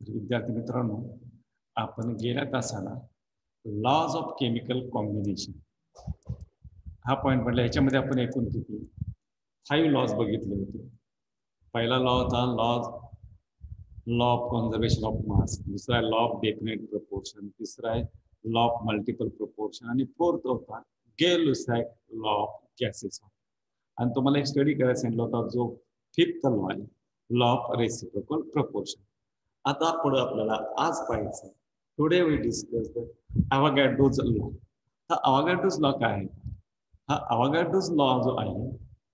विद्यार्थी मित्रांनो, आपण गेल्या तासाला लॉज ऑफ केमिकल कॉम्बिनेशन हा पॉईंट म्हटलं. याच्यामध्ये आपण एकूण किती 5 लॉज बघितले होते. पहिला लॉ होता law of conservation of mass, दुसरा लॉ ऑफ डेफिनेट प्रपोर्शन, तिसरा आहे लॉ ऑफ मल्टिपल प्रपोर्शन आणि फोर्थ होता गे-लुसॅक लॉ ऑफ गॅसेस. आणि तुम्हाला एक स्टडी करायला सांगितलं होता जो 5th लॉ आहे, लॉ ऑफ रेसिप्रोकल प्रपोर्शन. आता पुढे आपल्याला आज पाहायचं, today we discuss the Avogadro's law. हा अवोगाड्रोज लॉ काय आहे? हा अवोगाड्रोज लॉ जो आहे,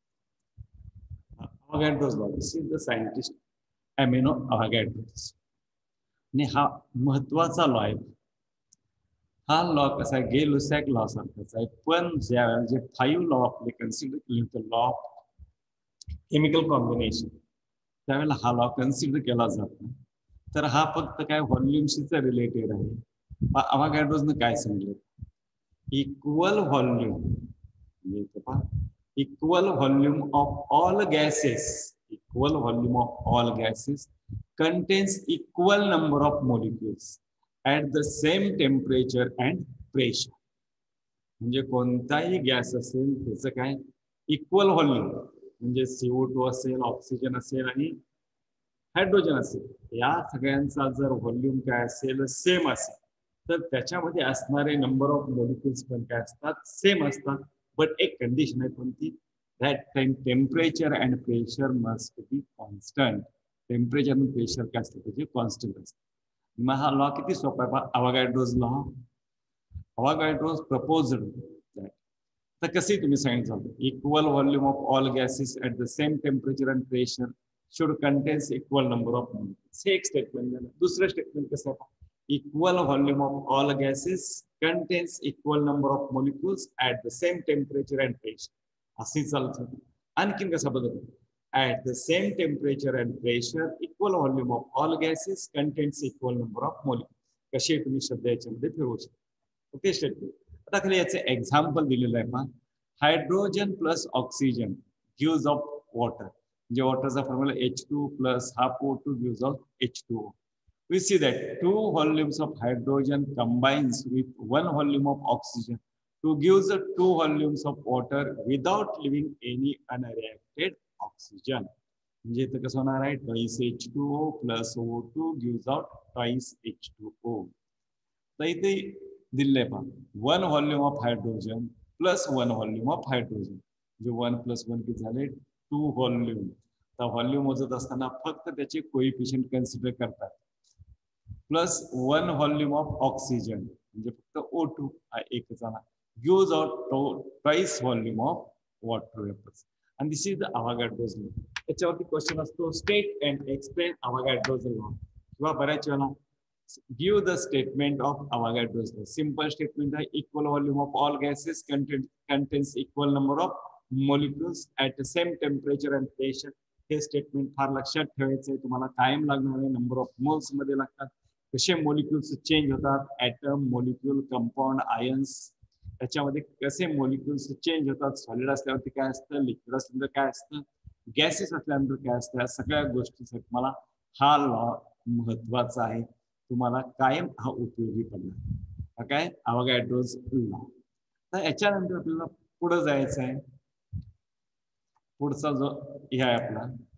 Avogadro's law, this is the scientist Amedeo Avogadro's. आणि हा महत्वाचा लॉ आहे. हा लॉ कसा आहे, गे-लुसॅक लॉ सारखाच आहे, पण ज्यावेळेला जे 5 लॉ आपले कन्सिडर केले होते लॉ ऑफ केमिकल कॉम्बिनेशन, त्यावेळेला हा लॉ कन्सिडर केला जात नाही. तर हा फक्त काय व्हॉल्यूमशीच रिलेटेड आहे. अवोगाड्रोजने काय सांगितलं, equal volume equal volume of all gases, equal volume of all gases contains equal number of molecules at the same temperature and pressure. म्हणजे कोणताही गॅस असेल त्याचं काय इक्वल व्हॉल्यूम, म्हणजे CO2 असेल, ऑक्सिजन असेल आणि हायड्रोजन असेल, या सगळ्यांचा जर व्हॉल्यूम काय असेल सेम असेल तर त्याच्यामध्ये असणारे नंबर ऑफ मॉलिक्युल्स पण काय असतात, सेम असतात. बट एक कंडिशन आहे कोणती, that time temperature and pressure must be constant. Temperature आणि प्रेशर काय असतं त्याचे कॉन्स्टंट असतं. मग हा लॉ किती सोपा आहे, Avogadro's law. Avogadro's proposed that, तर कसे तुम्ही सांगितलं, equal volume of all gases at the same temperature and pressure should contains equal number of molecules. हे एक स्टेटमेंट झालं. दुसरं स्टेटमेंट कसं आहे, equal volume of all gases contains equal number of molecules at the same temperature and pressure. असे चालतं. आणखीन कसा बदल, at the same temperature and pressure equal volume of all gases contains equal number of molecules. कसे तुम्ही शब्द याच्यामध्ये फिरवू शकता. Okay statement. आता खाली याचं एक्झाम्पल दिलेलं आहे पहा, hydrogen plus oxygen gives off water. म्हणजे वॉटरचा formula H2 plus half O2 gives out H2O. We see that 2 volumes of hydrogen combines with 1 volume of oxygen to give the 2 volumes of water without leaving any unreacted oxygen. म्हणजे इथं कसं होणार आहे, twice H2O plus O2 gives out twice H2O. तर इथे दिले पहा, 1 volume of hydrogen plus 1 volume of hydrogen. म्हणजे 1 plus 1 किती झाले, 2 व्हॉल्यूम. तर व्हॉल्यूम मोजत असताना फक्त त्याचे कोइफिशियंट कन्सिडर करतात, प्लस 1 व्हॉल्यूम ऑफ ऑक्सिजन म्हणजे फक्त O2 हा एक झाला, gives out twice volume of water vapours. आणि this is the Avogadro's law. याच्यावरती क्वेश्चन असतो, state and explain Avogadro's law, किंवा बऱ्याच वेळा give the statement of Avogadro's law. Simple statement आहे, equal volume of all gases contains equal number of molecules at the same temperature and pressure. हे statement फार लक्षात ठेवायचं आहे, तुम्हाला कायम लागणार आहे. नंबर ऑफ मोल्स मध्ये लागतात, कसे मोलिक्युल्स चेंज होतात, ऍटम, मोलिक्युल, कंपाऊंड, आयन्स, त्याच्यामध्ये कसे मोलिक्युल्स चेंज होतात. सॉलिड असल्यावरती काय असतं, लिक्विड असल्यानंतर काय असतं, गॅसेस असल्यानंतर काय असतं, या सगळ्या गोष्टीसाठी तुम्हाला हा लॉ महत्वाचा आहे. तुम्हाला कायम हा उपयोगी पडणार. हा काय अवोगाड्रोज लॉ. तर याच्यानंतर आपल्याला पुढे जायचं आहे. पुढचा जो हे आहे आपला,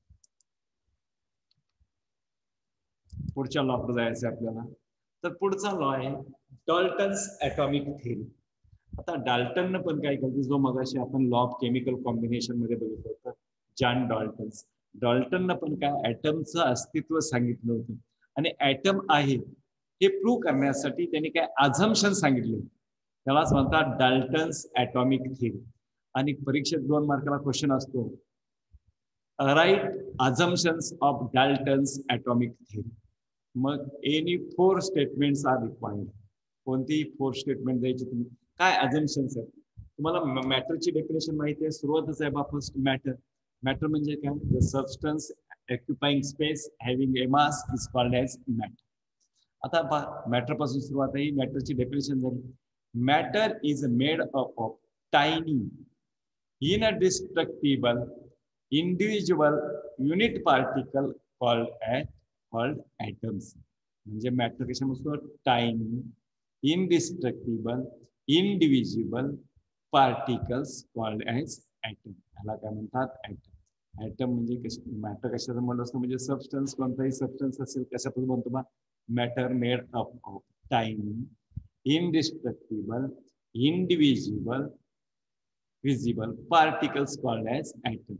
पुढच्या लॉ कडे जायचं आपल्याला. तर पुढचा लॉ आहे डाल्टन्स ॲटॉमिक थेरी. आता डाल्टननं पण काय केलं, जो मगाशी आपण लॉ ऑफ केमिकल कॉम्बिनेशन मध्ये बघितलं होतं, जॉन डाल्टन्स. डाल्टननं पण काय ऍटमचं अस्तित्व सांगितलं होतं, आणि ऍटम आहे हे प्रूव्ह करण्यासाठी त्यांनी काय अझम्पशन सांगितले, त्यालाच म्हणतात डाल्टन्स ॲटॉमिक थेरी. आणि परीक्षेत 2 मार्काला क्वेश्चन असतो, write assumptions of Dalton's atomic theory. मग एनी 4 स्टेटमेंट्स आर रिक्वायर्ड. कोणतीही 4 स्टेटमेंट द्यायची तुम्ही. काय अझम्पशन्स आहेत तुम्हाला, मॅटरची डेफिनेशन माहिती आहे, सुरुवातच आहे बा फर्स्ट मॅटर. मॅटर म्हणजे काय, the substance occupying space having a mass is called as matter. आता पहा, मॅटर पासून सुरुवात आहे. मॅटरची डेफिनेशन झाली, matter is made up of tiny indestructible individual unit particle called atoms. म्हणजे मॅटर कशामध्ये असतो? Tiny, indestructible, indivisible particles called as atom. याला काय म्हणतात? ॲटम. ॲटम म्हणजे मॅटर कशाचं म्हणलं असतं? म्हणजे सबस्टन्स, कोणताही सबस्टन्स असेल कशापासून बनतो बा? Matter made up of tiny, indestructible, indivisible, visible particles called as atom.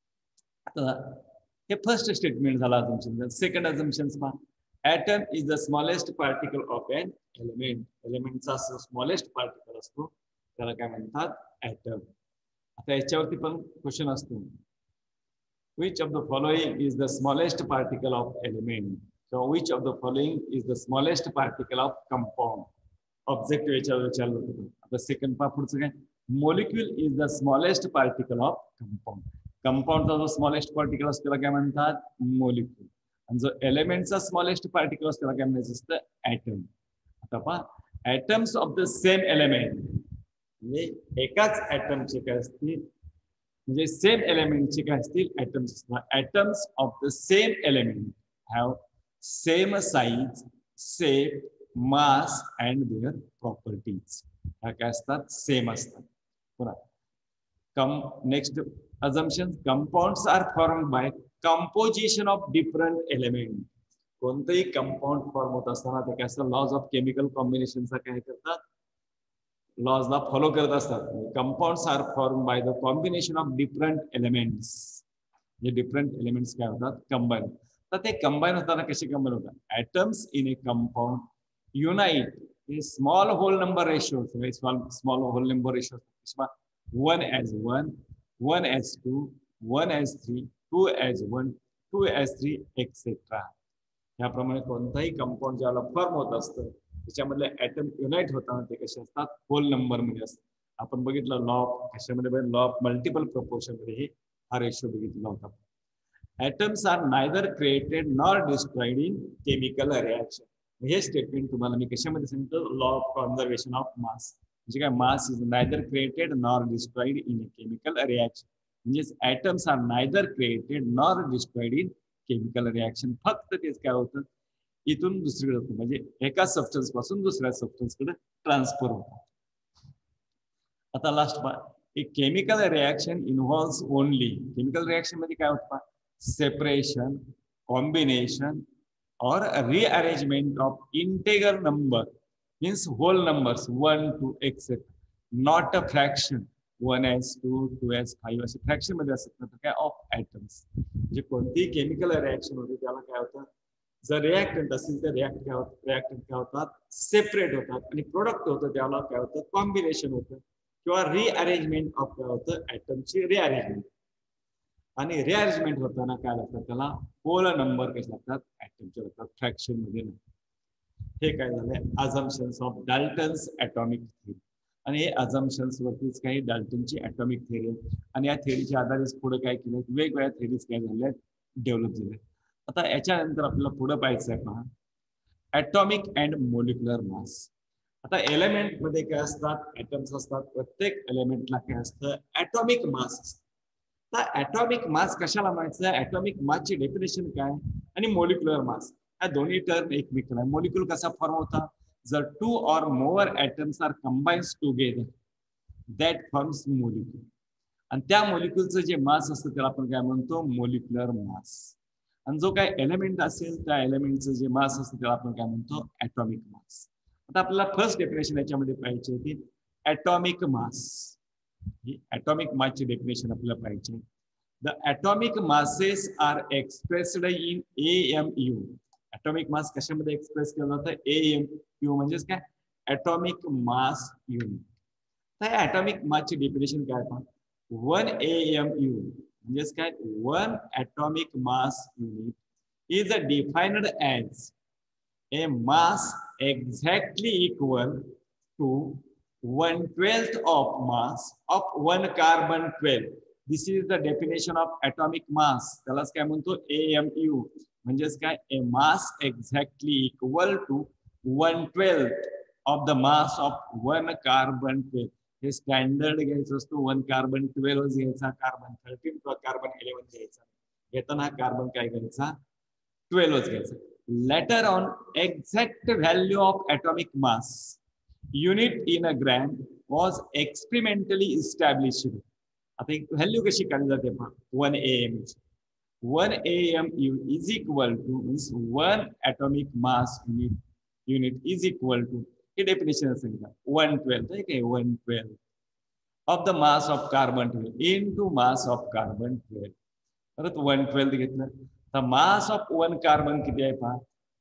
हे फर्स्ट स्टेटमेंट झालं assumption. सेकंड assumption पहा, atom is the smallest particle of an element. एलिमेंटचा स्मॉलेस्ट पार्टिकल असतो त्याला काय म्हणतात? ॲटम. आता याच्यावरती पण क्वेश्चन असतो, which of the following is the smallest particle of element? So which of the following is the smallest particle of compound? Objective याच्यावर विचारलं होतं. आता सेकंड पा पुढचं काय? Molecule is the smallest particle of compound. कंपाऊंडचा जो स्मॉलेस्ट पार्टिकल असतो त्याला काय म्हणतात? मॉलिक्यूल. आणि जो एलिमेंटचा स्मॉलेस्ट पार्टिकल असतो त्याला काय म्हणायचं असतं? ॲटम. आता पहा, atoms of the same element म्हणजे एकाच ॲटमचे काय असतील, म्हणजे सेम एलिमेंटचे काय असतील? ॲटम्स असतात. Atoms of the same element have same size, shape, mass and their properties. ह्या काय असतात? सेम असतात. पुन्हा next assumption, compounds are formed by composition of different element. कोणतेही कंपाऊंड फॉर्म होत असताना ते काय असतं? लॉज ऑफ केमिकल कॉम्बिनेशनचा काय करतात? लॉजला फॉलो करत असतात. Compounds are form by the combination of different elements. हे डिफरंट एलिमेंट्स काय होतात? कंबाईन. तर ते कंबाईन होताना कसे कंबाईन होतात? Atoms in a compound unite a small whole number ratios, right? Small whole number ratios, 1 as 1, 1 as 2, 1 as 3, 2 as 1, 2 as 3, etc. याप्रमाणे कोणताही कंपाऊंड ज्याला फॉर्म होत असतं त्याच्यामधले ॲटम युनाइट होताना ते कसे असतात? होल नंबर मध्ये असतात. आपण बघितलं लॉ कशामध्ये? लॉ ऑफ मल्टिपल प्रोपोर्शन मध्ये हा रेशो बघितला होता. Atoms are neither created nor destroyed in chemical reaction. हे स्टेटमेंट तुम्हाला मी कशामध्ये सांगतो? Law of conservation of mass. म्हणजे काय? Mass is neither created nor destroyed in a chemical reaction. म्हणजे atoms are neither created nor destroyed in chemical reaction. फक्त तेच काय होतं? इथून दुसरीकडे होतं, म्हणजे एका सबस्टन्स पासून दुसऱ्या सबस्टन्सकडे ट्रान्सफर होतं. आता लास्ट पहा, एक chemical reaction involves only. Chemical reaction मध्ये काय होतं? Separation, combination or rearrangement of integer number, means whole numbers 1 to etc, not a fraction 1 as 2, 2 as 5 असे फ्रॅक्शन मध्ये असतात ना काय? Of atoms. म्हणजे कोणतीही केमिकल रिॲक्शन होते त्याला काय होतं? जर रिॲक्टंट असेल तर रिॲक्टंट काय होतात? सेपरेट होतात. आणि प्रोडक्ट होतं त्याला काय होतं? कॉम्बिनेशन होतं किंवा रिअरेंजमेंट ऑफ काय होतं? ॲटमची रिअरेंजमेंट. आणि रिअरेंजमेंट होताना काय लागतात? त्याला होल नंबर कसे लागतात? ॲटमचे लागतात, फ्रॅक्शन मध्ये नाही. हे काय झालंय? Assumptions of Dalton's atomic theory. आणि हे अझम्पशन्स वरतीच काही डाल्टनची ॲटॉमिक थेअरी आहे. आणि या थेअरीच्या आधारेच पुढे काय केलं? वेगवेगळ्या थेअरीज काय झाल्या? डेव्हलप झाल्या. आता याच्यानंतर आपल्याला पुढे पाहायचं आहे पहा, ॲटॉमिक अँड मोलिक्युलर मास. आता एलिमेंट मध्ये काय असतात? ॲटम्स असतात. प्रत्येक एलिमेंटला काय असतं? ॲटॉमिक मास असतं. ॲटॉमिक मास कशाला म्हणायचं? ॲटॉमिक मासची डेफिनेशन काय? आणि मोलिक्युलर मास, ह्या दोन्ही टर्म एकमेकांना. मोलिक्युल कसा फॉर्म होता? जर 2 or more atoms are combined together, that forms molecule. आणि त्या मोलिक्युलचं जे मास असतं त्याला आपण काय म्हणतो? Molecular mass. आणि जो काय एलिमेंट असेल त्या एलिमेंटचं जे मास असतं त्याला आपण काय म्हणतो? Atomic mass. आता आपल्याला फर्स्ट डेफिनेशन याच्यामध्ये पाहिजे होती, atomic mass. atomic mass definition आपल्याला पाहिजे. The atomic masses are expressed in AMU. atomic mass कशामध्ये एक्सप्रेस केलं जातं? AMU म्हणजेच काय? atomic mass unit. तर atomic mass ची डेफिनेशन काय पहा, 1 AMU म्हणजेच काय? 1 atomic mass unit is defined as a mass exactly equal to 1/12 of mass of 1 carbon 12. This is the definition of atomic mass. त्यालाच काय म्हणतो? AMU. म्हणजेच काय? A mass exactly equal to 1/12 of the mass of 1 carbon 12. हे standard घ्यायचं असतो. 1 carbon 12 घ्यायचा, carbon 13 किंवा कार्बन 11 घ्यायचा. घेताना कार्बन काय घ्यायचा? 12 घ्यायचा. Later on, exact value of atomic mass unit in a gram was experimentally established. आता एक व्हॅल्यू कशी काढली जाते पहा 1 AM. 1 AM is equal to means 1 atomic mass unit is equal to हे डेफिनेशन सांगितलं 112 ठीक आहे 112 of the mass of carbon 12 into mass of carbon 12. परत 112 घेतलं तर मास ऑफ 1 कार्बन किती आहे पहा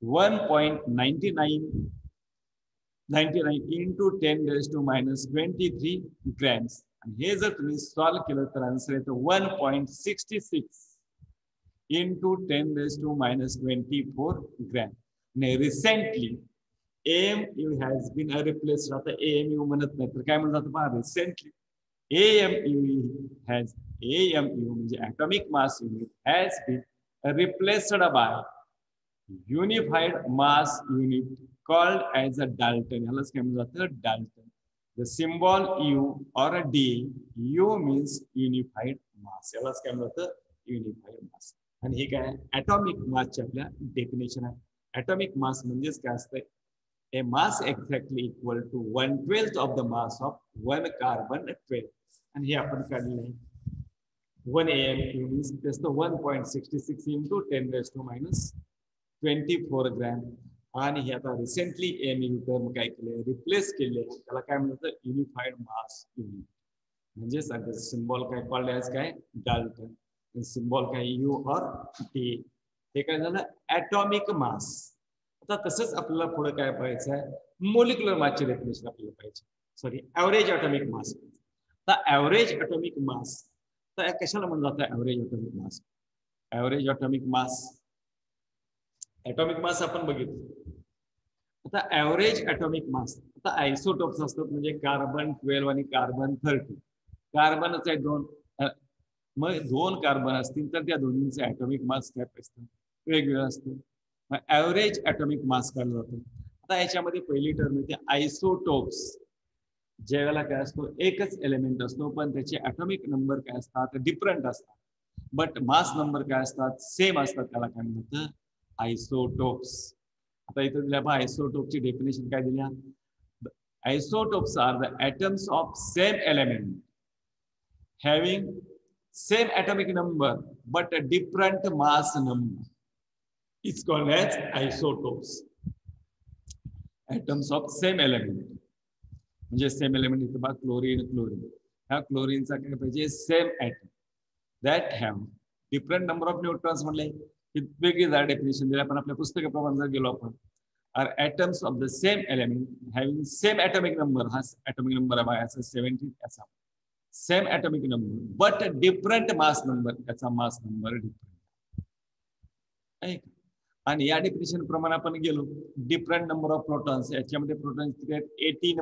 1.99 into 10 raised to minus 23 grams. आणि हे जर तुम्ही सॉल्व केलं तर आन्सर येतं 1.66 into 10 raised to minus 24 grams. आणि recently AMU has been replaced. आता AMU म्हणत नाही तर काय म्हणत जातं पहा रिसेंटली AMU म्हणजे atomic mass unit has been replaced by unified mass unit called as a Dalton. ह्यालाच काय म्हणलं जातं Dalton. The symbol U or a D. U means unified mass. ह्यालाच काय म्हणलं जातं unified mass. आणि हे काय atomic mass चे आपल्या डेफिनेशन आहे. atomic mass म्हणजेच काय असतं a mass exactly equal to 1/12 of the mass of 1 carbon 12. आणि हे आपण काढलेलं आहे 1 AM means just the 1.66 into 10 raised to minus 24 gram. आणि हे आता रिसेंटली AMU टर्म काय केले रिप्लेस केले त्याला काय म्हणतात युनिफाईड मास युनिट. म्हणजे सिम्बॉल काय कॉल्ड ॲज काय डाल्टन. सिम्बॉल काय U और D. हे काय झालं ॲटॉमिक मास. आता तसंच आपल्याला पुढे काय पाहायचं आहे मोलिक्युलर मासचे डेफिनेशन आपल्याला पाहिजे सॉरी ॲव्हरेज ॲटॉमिक मास. आता ॲव्हरेज ॲटॉमिक मास तर कशाला म्हणलं जातं average atomic mass. Average atomic mass आपण बघितलं. आता ॲव्हरेज ॲटॉमिक मास आता आयसोटोप्स असतात म्हणजे कार्बन 12 आणि कार्बन 13. कार्बनच आहे दोन मग 2 कार्बन असतील तर त्या दोन्हींचे ॲटॉमिक मास काय असतं वेगवेगळं असतं. मग ॲव्हरेज ॲटॉमिक मास काढला जातो. आता याच्यामध्ये पहिली टर्म येते आयसोटोप्स. ज्या वेळेला काय असतो एकच एलिमेंट असतो पण त्याचे ॲटॉमिक नंबर काय असतात डिफरंट असतात बट मास नंबर काय असतात सेम असतात त्याला काय म्हणतात आयसोटोप्स. आता इथे दिल्या पहा आयसोटोपची डेफिनेशन काय दिल्या isotopes are the atoms of same element having same atomic number but different mass number is called as isotopes. Atoms of same element म्हणजे सेम एलिमेंट इथं बघा क्लोरीन ह्या क्लोरीनचा काय पाहिजे same atom that have different number of neutrons म्हणले वेगळी जरा डेफिनेशन दिल्या पण आपल्या पुस्तकाप्रमाणे जर गेलो आपण are atoms of the same element having same atomic number. हा ॲटॉमिक नंबर आहे याचा 17 याचा same atomic number but different mass number याचा मास नंबर डिफरंट. आणि या डेफिनेशन प्रमाणे आपण गेलो डिफरंट नंबर ऑफ प्रोटॉन्स याच्यामध्ये प्रोटॉन्स किती आहेत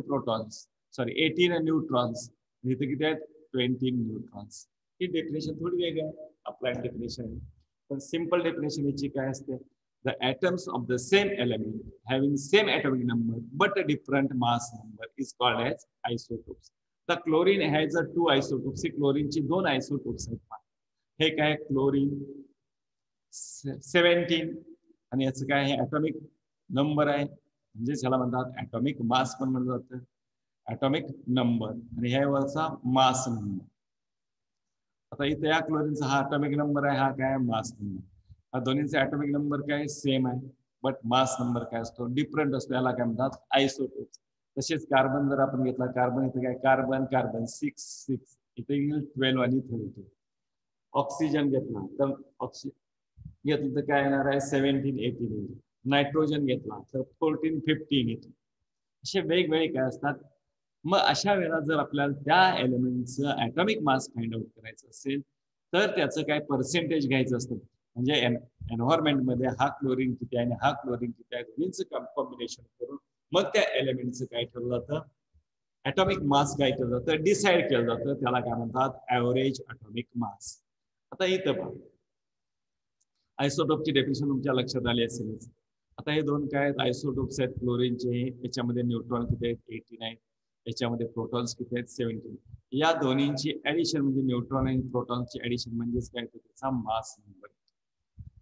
18 न्यूट्रॉन्स इथे किती आहेत 20 न्यूट्रॉन्स. ही डेफिनेशन थोडी वेगळी आहे अप्लाइड डेफिनेशन आहे पण सिंपल डेफिनेशन याची काय असते the atoms of the same element having same atomic number but a different mass number is called as isotopes. The chlorine has a 2 isotopes. क्लोरीनची 2 आयसोटोप्स आहेत. हे काय क्लोरीन 17 आणि याचं काय आहे ॲटॉमिक नंबर आहे म्हणजेच ह्याला म्हणतात ॲटॉमिक मास पण म्हणलं जातं ॲटॉमिक नंबर आणि ह्या वरचा मास नंबर. आता इथे या क्लोरीनचा हा ॲटॉमिक नंबर आहे हा काय मास नंबर. हा दोन्हीचा ॲटॉमिक नंबर काय सेम आहे बट मास नंबर काय असतो डिफरंट असतो याला काय म्हणतात आयसोटोप्स. तसेच कार्बन जर आपण घेतला कार्बन इथे काय कार्बन 6 इथे येईल 12 आणि 32. ऑक्सिजन घेतला तर घेतलं तर काय येणार आहे 17 18. नायट्रोजन घेतला तर 14 15 येतो. असे वेगवेगळे काय असतात. मग अशा वेळेला जर आपल्याला त्या एलिमेंटचं ॲटॉमिक मास फाइंड आउट करायचं असेल तर त्याचं काय पर्सेंटेज घ्यायचं असतं. म्हणजे एन्व्हायरमेंटमध्ये हा क्लोरीन किती आहे आणि हा क्लोरीन किती आहे दोन्हीचं कॉम्बिनेशन करून मग त्या एलिमेंटचं काय ठरवलं जातं ॲटॉमिक मास काय केलं जातं डिसाईड केलं जातं त्याला काय म्हणतात ॲव्हरेज ॲटॉमिक मास. आता इथं पहा आयसोटोपची डेफिनेशन तुमच्या लक्षात आली असेलच. आता हे दोन काय आहेत आयसोटोप्स आहेत क्लोरीनचे याच्यामध्ये न्यूट्रॉन किती आहेत 89 याच्यामध्ये प्रोटॉन्स किती आहेत 17. या दोन्हींची ऍडिशन म्हणजे न्यूट्रॉन आणि प्रोटॉनची ऍडिशन म्हणजेच काय त्याचा मास नंबर.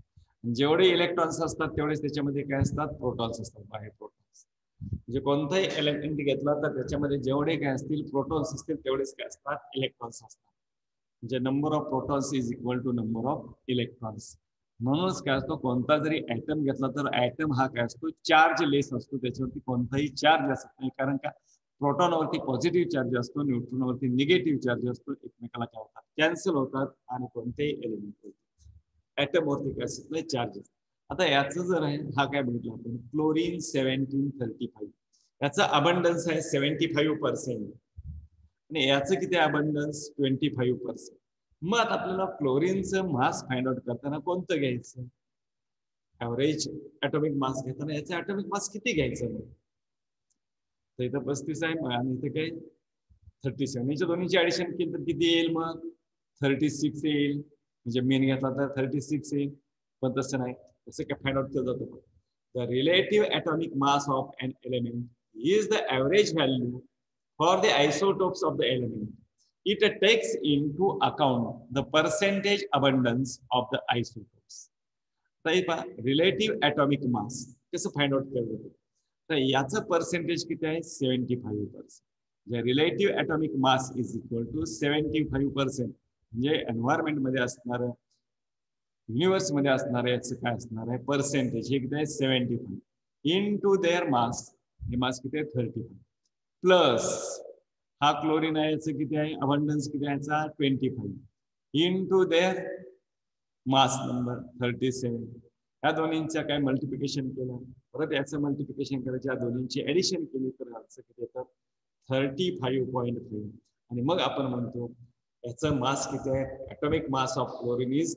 जेवढे इलेक्ट्रॉन्स असतात तेवढेच त्याच्यामध्ये काय असतात, प्रोटॉन्स असतात, बाहेर प्रोटॉन्स. म्हणजे कोणताही एलिमेंट घेतला तर त्याच्यामध्ये जेवढे काय असतील प्रोटॉन्स असतील तेवढेच काय असतात, इलेक्ट्रॉन्स असतात. म्हणजे number of protons is equal to number of electrons. म्हणूनच काय असतो, कोणता जरी ऍटम घेतला तर ऍटम हा काय असतो, चार्ज लेस असतो, त्याच्यावरती कोणताही चार्ज असत नाही. कारण का, प्रोटॉनवरती पॉझिटिव्ह चार्ज असतो, न्यूट्रॉनवरती निगेटिव्ह चार्ज असतो, एकमेकाला काय होतात, कॅन्सल होतात आणि कोणतेही एलिमेंट ऍटम वरती काय असत नाही, चार्ज. आता याचं जर आहे, हा काय बघितलं आपण, क्लोरीन 1735, याचा अबंडन्स आहे 75%, आणि याचं किती अबंडन्स 25%. मग आता आपल्याला क्लोरीनचं मास फाइंड आउट करताना कोणतं घ्यायचं, ऍव्हरेज ऍटॉमिक मास घेताना याचा ऍटॉमिक मास किती घ्यायचं. मग तर इथं 35 आहे आणि इथं काय 37, याच्या दोन्हीची ऍडिशन केली तर किती येईल, मग 36 येईल. म्हणजे मेन घेतला तर 36 येईल, पण तसं नाही. तसं काय फाइंड आउट केलं जातं, the relative atomic mass of an element is the average value for the isotopes of the element. It takes into account the percentage abundance of the isotopes. Relative atomic mass कसं find out केलं जातं, तर याचं percentage किती आहे, 75%. म्हणजे relative atomic mass is equal to 75%. म्हणजे environment मध्ये असणारं, युनिव्हर्स मध्ये असणारं याचं काय असणार आहे, पर्सेंटेज हे किती आहे, 75 इन टू देअर मास. हे मास किती आहे, 35 प्लस हा क्लोरीन आहे, याचं किती आहे, अबंडन्स किती आहे याचा, 25 in to their mass number 37. या दोन्हींचं काय मल्टिप्लिकेशन केलं, परत याचं मल्टिप्लिकेशन करायचं, या दोन्हींची ऍडिशन केली तर याचं किती येतं, 35.5. आणि मग आपण म्हणतो याचं मास किती आहे, atomic mass of chlorine is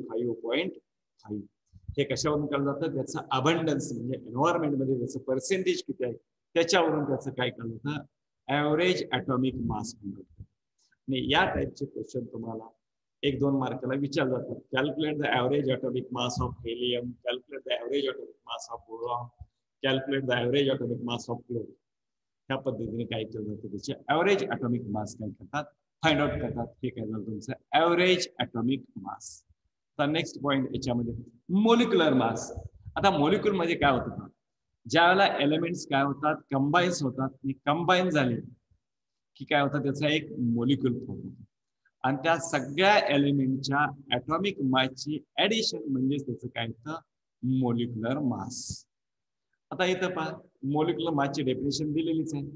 35.5. हे कशावरून केलं जातं, त्याचं अबंडन्स म्हणजे एन्व्हायरमेंट मध्ये त्याचं पर्सेंटेज किती आहे त्याच्यावरून त्याचं काय केलं जातं, ॲव्हरेज ॲटॉमिक मास. आणि या टाईपचे क्वेश्चन तुम्हाला 1-2 मार्काला विचारले जातात. Calculate the average atomic mass of helium, calculate the average atomic mass of boron, calculate the average atomic mass of chlorine. ह्या पद्धतीने काय केलं जातं, त्याचे ॲव्हरेज ॲटॉमिक मास काय करतात, फाइंड आउट करतात. हे काय झालं तुमचं ॲव्हरेज ॲटॉमिक मास. तर नेक्स्ट पॉईंट याच्यामध्ये मोलिक्युलर मास. आता मोलिक्युल मध्ये काय होतं, ज्या वेळेला एलिमेंट्स काय होतात, कंबाईन्स होतात, आणि कंबाईन झाले की काय होतं, त्याचा एक मोलिक्युल फॉर्म होतो. आणि त्या सगळ्या एलिमेंटच्या ॲटॉमिक मासची ऍडिशन म्हणजे त्याचं काय होतं, मोलिक्युलर मास. आता इथं पहा, मोलिक्युलर मासची डेफिनेशन दिलेलीच आहे.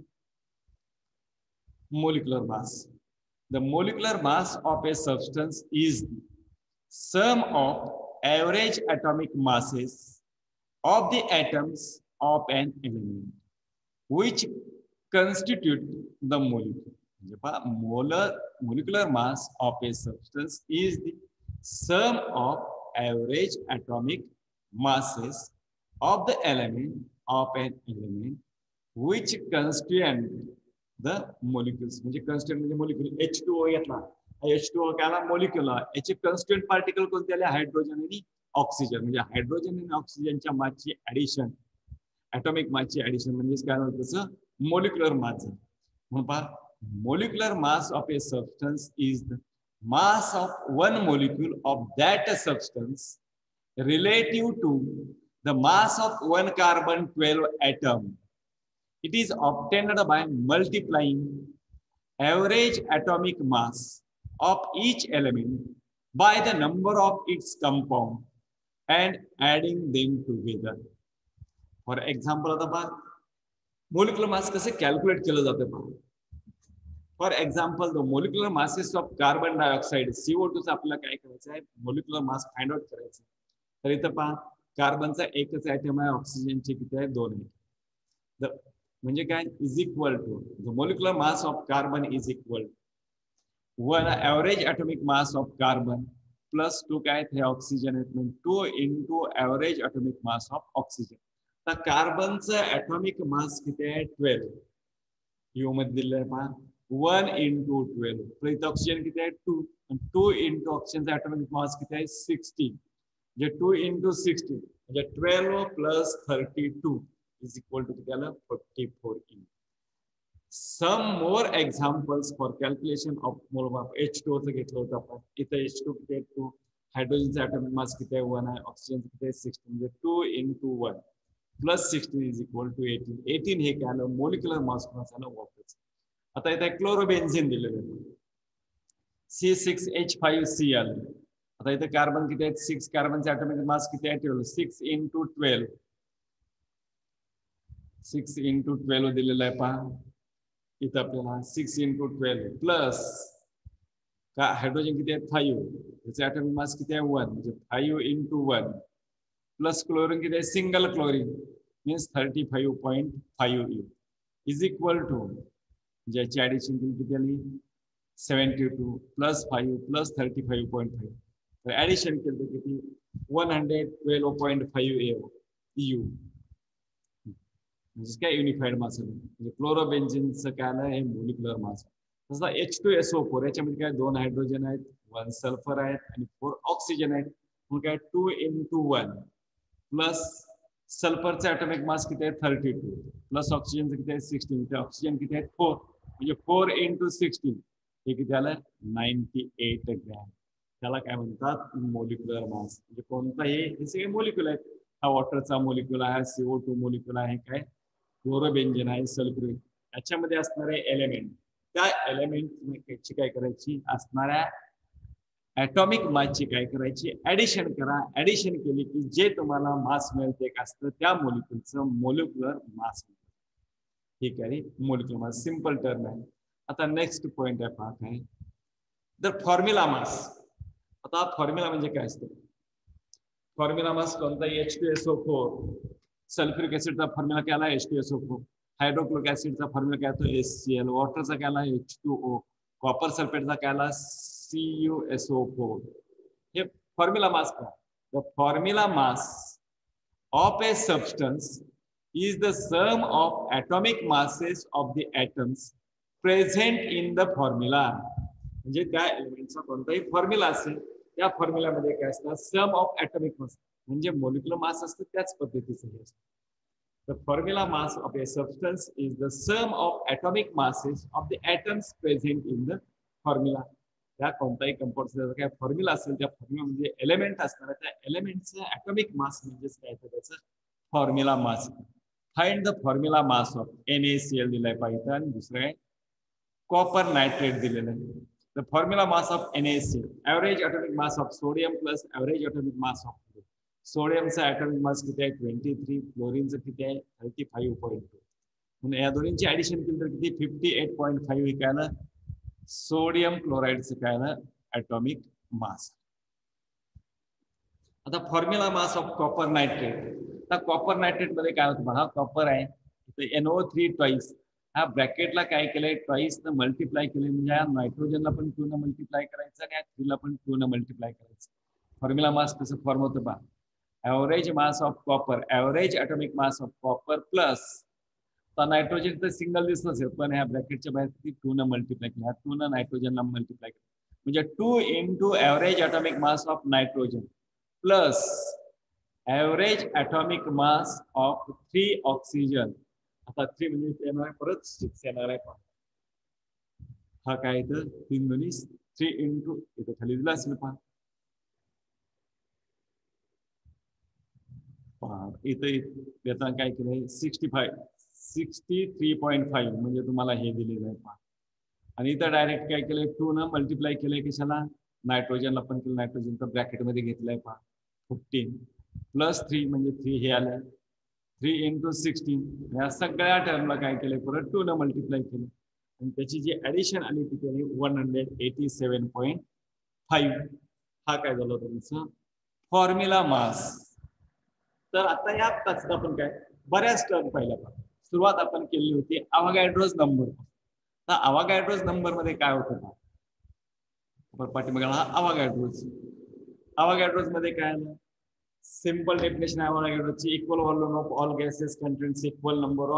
Molecular mass, the molecular mass of a substance is sum of average atomic masses of the atoms of an element which constitute the molecule. Molecular mass of a substance is the sum of average atomic masses of the element of an element which constitute the molecules. म्हणजे constituent म्हणजे molecule. H2O घेतला, H2O काय molecule, याचे constituent particle कोणते आले, hydrogen आणि oxygen. म्हणजे hydrogen आणि ऑक्सिजनच्या मासची ऍडिशन, ॲटॉमिक मासची ऍडिशन म्हणजे काय होतं, त्याचं मोलिक्युलर मास झालं. म्हणून पहा, molecular mass of a substance is the mass of one molecule of that substance relative to the mass of one carbon 12 atom. It is obtained by multiplying average atomic mass of each element by the number of its compound and adding them together. For example, आता पहा molecular मास कसं calculate केलं जातं पहा. For example, the molecular masses of carbon dioxide CO2 आपल्याला काय करायचं आहे, मोलिक्युलर मास फाइंड आउट करायचं. तर इथं पहा, कार्बनचा एकच ॲटम आहे, ऑक्सिजनचे किती आहे, 2 आहे. म्हणजे काय, is equal to the molecular mass of carbon is equal one average atomic mass of carbon plus 2 काय हे ऑक्सिजन आहेत, म्हणजे 2 into average atomic mass of oxygen. तर कार्बनचं ॲटॉमिक मास किती आहे, 12. यू मध्ये दिलेलं आहे पहा, 1 इंटू 12. तर इथं ऑक्सिजन किती आहे, 2. 2 इंटू ऑक्सिजनचा ॲटॉमिक मास किती आहे, 16. म्हणजे 2 इंटू 16 म्हणजे 12 plus 32 is equal to 44 in. Some more examples for calculation of mole of H2O घेतलं होतं आपण. इथं H2 किती आहे, 2. हायड्रोजनचा ॲटॉमिक मास किती आहे 1 आहे, ऑक्सिजनचं किती आहे 16 म्हणजे 2 into 1 plus 16 is equal to 18. 18 हे काय आलं मोलिक्युलर मास कोणाचं आलं वॉटरचं. आता इथे क्लोरोबेन्झिन दिलेलं आहे C6H5 आलं. आता इथे कार्बन किती आहेत 6 कार्बनचे ॲटॉमिक मास किती आहे ठेवलं 6 into 12 6 into 12 दिलेलं आहे पहा इथं आपल्याला 6 into 12 प्लस का हायड्रोजन किती आहे 5 त्याचे ॲटॉमिक मास किती आहे 1 म्हणजे 5 into 1 प्लस क्लोरीन किती आहे single chlorine means 35.5 is equal to ज्याची ॲडिशन केली किती आली 72 प्लस 5 प्लस 35.5 तर ॲडिशन केलं तर किती 112.5 EU म्हणजे काय युनिफाईड मास म्हणजे क्लोरोबेन्झिनचं काय आलं हे मोलिक्युलर मास. तसा H2SO4 याच्यामध्ये काय 2 हायड्रोजन आहेत 1 सल्फर आहेत आणि 4 ऑक्सिजन आहेत मग काय 2 into 1 प्लस सल्फरचा ॲटॉमिक मास किती आहे 32 प्लस ऑक्सिजनचं किती आहे 16 ते ऑक्सिजन किती आहे 4 म्हणजे 4 into 16 हे किती आलं 98 ग्रॅम. त्याला काय म्हणतात मोलिक्युलर मास. म्हणजे कोणताही हे सगळे मोलिक्युल आहेत. हा वॉटरचा मोलिक्युल आहे CO2 मोलिक्युल आहे काय क्लोरोबेन्झिन आहे सल्फ्युरिक याच्यामध्ये असणारे एलिमेंट त्या एलिमेंटची काय करायची असणाऱ्या ॲटॉमिक मासची काय करायची ऍडिशन करा. ऍडिशन केली की जे तुम्हाला मास मिळेल ते काय असतं त्या मोलिक्युलचं मोलिक्युलर मास. ठीक आहे मोलिक्युलर मास सिंपल टर्म आहे. आता नेक्स्ट पॉइंट आहे पहा काय तर फॉर्म्युला मास. आता फॉर्म्युला म्हणजे काय असतं फॉर्म्युला मास कोणता H2SO4 सल्फ्युरिक ऍसिडचा फॉर्म्युला काय आला H2SO4 हायड्रोक्लोरिक ऍसिडचा फॉर्म्युला काय तो HCl वॉटरचा काय आला H2O कॉपर सल्फेटचा काय आला CuSO4 हे फॉर्म्युला मास काय the formula mass of a substance is the sum of atomic masses of the atoms present in the formula. म्हणजे त्या एलिमेंटचा कोणताही फॉर्म्युला असेल त्या फॉर्म्युलामध्ये काय असतं सम ऑफ ॲटॉमिक मास म्हणजे मोलिक्युलर मास असतं त्याच पद्धतीचं हे असतं. The formula mass of a substance is the sum of atomic masses of the atoms present in the formula. त्या कोणताही कंपाऊंडचा काय फॉर्म्युला असेल त्या फॉर्म्युला म्हणजे एलिमेंट असणार त्या एलिमेंटचं ॲटॉमिक मास म्हणजेच काय तर त्याचं formula mass. Find the formula mass of NaCl दिलाय पाहिजे आणि दुसरं आहे कॉपर नायट्रेट दिलेलं आहे. The formula mass of NaCl average atomic mass of sodium plus average atomic mass of सोडियमचा ॲटॉमिक मास किती आहे 23 फ्लोरीनचं किती आहे 35.2 म्हणून या दोन्हींची ऍडिशन केली तर किती 58.5 हे काय आलं सोडियम क्लोराईडचं काय आलं ॲटॉमिक मास. आता formula mass of copper nitrate. आता कॉपर नायट्रेट मध्ये काय होतं बघा कॉपर आहे NO3 ट्वाईस हा ब्रॅकेटला काय केलंय ट्वाईस न मल्टिप्लाय केले म्हणजे या नायट्रोजनला पण 2 न मल्टिप्लाय करायचं आणि या 3 ला पण 2 न मल्टिप्लाय करायचं. फॉर्म्युला मास कसं फॉर्म होतं पहा average mass of copper average atomic mass of copper plus nitrogen तर सिंगल दिसत असेल पण ह्या ब्रॅकेटच्या बाहेर 2 न मल्टिप्लाय केलं 2 न नायट्रोजनला मल्टिप्लाय केलं म्हणजे 2 into average atomic mass of nitrogen plus average atomic mass of 3 oxygen. आता 3 म्हणजे येणार परत 6 येणार आहे पहा हा काय इथं 3 दोन्ही 3 into इथं खाली दिला असेल पहा इथं येताना काय केलंय 63.5 म्हणजे तुम्हाला हे दिलेलं आहे पहा आणि इथं डायरेक्ट काय केलंय 2 न मल्टिप्लाय केलंय कशाला नायट्रोजनला पण केलं नायट्रोजनचं ब्रॅकेटमध्ये घेतलंय पहा 15 प्लस 3 म्हणजे 3 हे आलं 3 into 16 या सगळ्या टर्मला काय केलंय परत 2 न मल्टिप्लाय केलं आणि त्याची जी ऍडिशन आली ती केली 187.5 हा काय झालं तुमचं फॉर्म्युला मास. तर आता या तासात आपण काय बऱ्याच टर्म पाहिल्या सुरुवात आपण केली होती अवोगॅड्रोज नंबर. तर अवोगॅड्रोज नंबर मध्ये काय होतं का पाठीमागे हा अवोगॅड्रोज मध्ये काय आलं सिंपल डेफिनेशन आहे अवोगॅड्रोची equal volume of all gases contains equal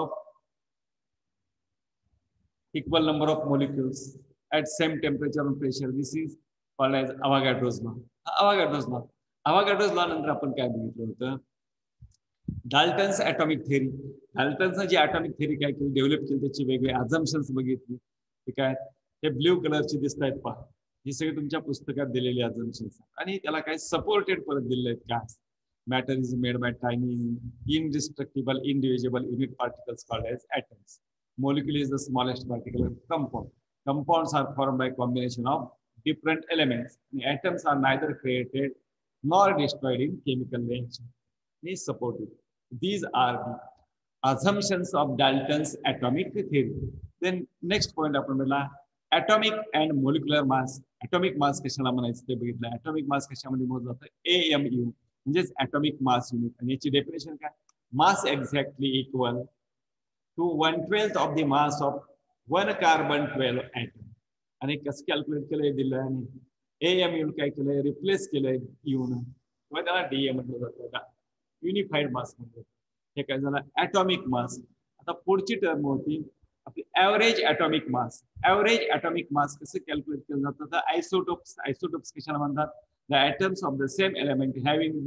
number of molecules at same temperature and pressure. This is called as Avogadro's law. Avogadro's law नंतर आपण काय बघितलं होतं डाल्टन्स ॲटॉमिक थेरी. डाल्टन्सनं जी ॲटॉमिक थेरी काय केली डेव्हलप केली त्याची वेगळे अझम्पशन्स बघितली ठीक आहे हे ब्ल्यू कलरची दिसत आहेत पहा ही सगळी तुमच्या पुस्तकात दिलेली अजम्पन्स आणि त्याला काही सपोर्टेड परत दिलेले आहेत का. Matter is made by tiny indestructible indivisible unit particles called as atoms. Molecule is the smallest particle compound. Compounds are formed by combination of different elements. The atoms are neither created nor destroyed in chemical reaction. Is supported. These are the assumptions of Dalton's atomic theory. Then next point आपण बोलला atomic and molecular mass. atomic mass कशाला म्हणायचं ते बघितलं. atomic mass कशामध्ये मोजलं जातं AMU म्हणजेच atomic mass unit. आणि याची डेफिनेशन काय. mass exactly equal to 1/12 of the mass of one carbon 12 atom. आणि कसं कॅल्क्युलेट केलंय दिलं आणि AMU काय केलंय रिप्लेस केलंय येऊन किंवा त्याला DA म्हटलं जातं युनिफाईड मास म्हणजे हे काय झालं ॲटॉमिक मास. आता पुढची टर्म होती आपली average atomic mass. Average atomic mass कसं कॅल्क्युलेट केलं जातं तर आयसोटोप्स. आयसोटोप्स कशाला म्हणतात. The atoms of the same element having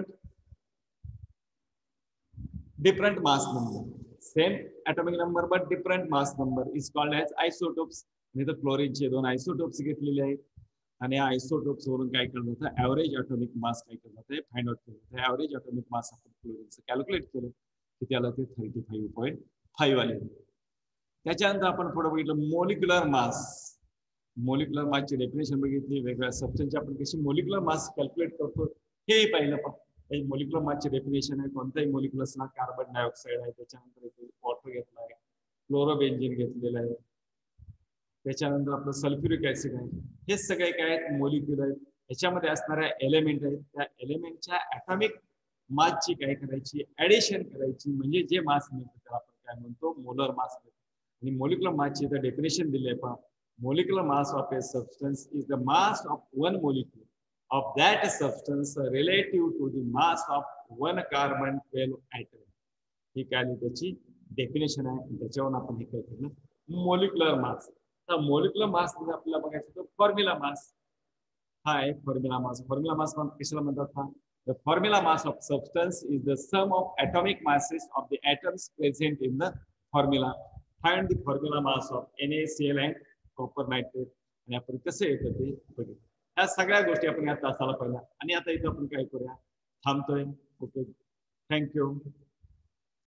different mass number, same atomic number but different mass number is called as isotopes. इथं क्लोरीनचे 2 isotopes घेतलेले आहेत आणि आयसोटोप्स वरून काय केलं जातं ॲव्हरेज ॲटॉमिक मास काय केलं जातं फाइंड आउट केलं जातं. ॲव्हरेज ॲटॉमिक मास आपण क्लोरीनचं कॅल्क्युलेट केलं की त्याला ते 35.5 आले. त्याच्यानंतर आपण पुढे बघितलं मोलिक्युलर मास. मोलिक्युलर मासची डेफिनेशन बघितली. वेगवेगळ्या सबस्टन्सची आपण कशी मोलिक्युलर मास कॅल्क्युलेट करतो हे पाहिलं. पण मोलिक्युलर मासची डेफिनेशन आहे कोणताही मोलिक्युल असणार कार्बन डायऑक्साईड आहे त्याच्यानंतर वॉटर घेतला आहे क्लोरोबेन्झिन घेतलेलं आहे त्याच्यानंतर आपलं सल्फ्युरिक ऍसिड आहे. हे सगळे काय आहेत मोलिक्युल आहेत. याच्यामध्ये असणाऱ्या एलिमेंट आहेत त्या एलिमेंटच्या ॲटॉमिक मासची काय करायची ऍडिशन करायची म्हणजे जे मास मिळतं त्याला आपण काय म्हणतो मोलर मास. आणि मोलिक्युलर मासची तर डेफिनेशन दिली आहे पहा. Molecular mass of a substance is the mass of one molecule of that substance relative to the mass of one carbon 12 atom. ही काय त्याची डेफिनेशन आहे. त्याच्यावरून आपण हे काय केलं मोलिक्युलर मास. तर मोलिक्युलर मास मध्ये आपल्याला बघायचं तर फॉर्म्युला मास. हा आहे फॉर्म्युला मास. फॉर्म्युला मास कशाला म्हणतात हा. The formula mass of substance is the sum of atomic masses of the atoms present in the formula. Find the formula mass of NaCl and copper nitrate. आणि आपण कसं येतं ते बघितलं. ह्या सगळ्या गोष्टी आपण या तासाला पाहिल्या आणि आता इथं आपण काय करूया थांबतोय. Okay thank you.